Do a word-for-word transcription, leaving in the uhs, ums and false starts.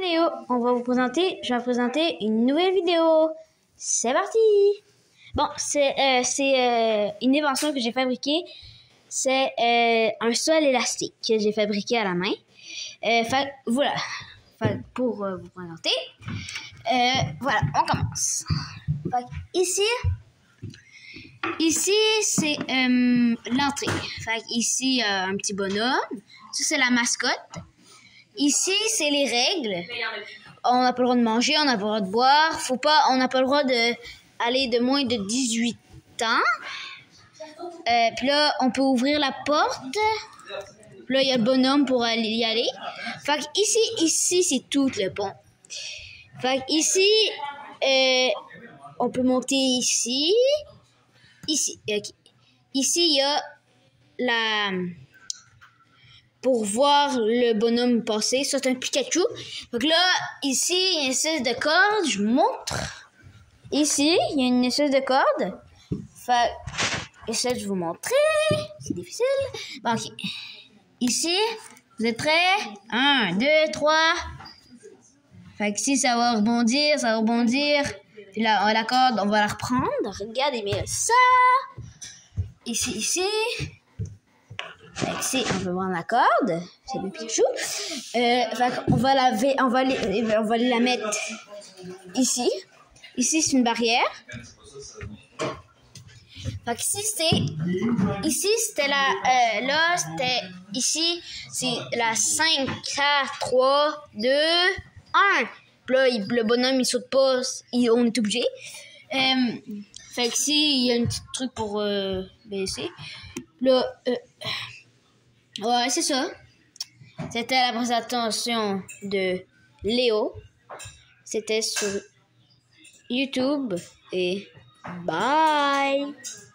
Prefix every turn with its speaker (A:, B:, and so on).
A: Léo, on va vous présenter, je vais vous présenter une nouvelle vidéo. C'est parti. Bon, c'est euh, c'est euh, une invention que j'ai fabriquée. C'est euh, un sol élastique que j'ai fabriqué à la main. Euh, fait, voilà, fait, pour euh, vous présenter. Euh, voilà, on commence. Fait, ici, ici c'est euh, l'entrée. Fait, ici, euh, un petit bonhomme. Ça, c'est la mascotte. Ici, c'est les règles. On n'a pas le droit de manger, on n'a pas le droit de boire. Faut pas, on n'a pas le droit d'aller de moins de dix-huit ans. Euh, puis là, on peut ouvrir la porte. Puis là, il y a le bonhomme pour aller y aller. Fait que ici, ici, c'est tout le pont. Fait que ici, euh, on peut monter ici. Ici, okay. Ici, il y a la... pour voir le bonhomme passer. Ça, c'est un Pikachu. Donc là, ici, il y a une espèce de corde. Je vous montre. Ici, il y a une espèce de corde. Fait, j'essaie de vous montrer. C'est difficile. Bon, ok. Ici, vous êtes prêts? Un, deux, trois. Fait que ici, ça va rebondir, ça va rebondir. Puis là, la corde, on va la reprendre. Regardez, mais ça. Ici, ici. Ici, on peut voir la corde. C'est le Pikachu. Euh, on va la, on va les, on va la mettre ici. Ici, c'est une barrière. Fait que ici, c'est, ici, c'était la, euh, là, c'était, ici, c'est la cinq, quatre, trois, deux, un. Puis là, il, le bonhomme, il saute pas, il, on est obligé. Euh, fait que ici, il y a un petit truc pour euh, baisser. Là, euh, ouais, c'est ça. C'était la présentation de Léo. C'était sur YouTube et bye.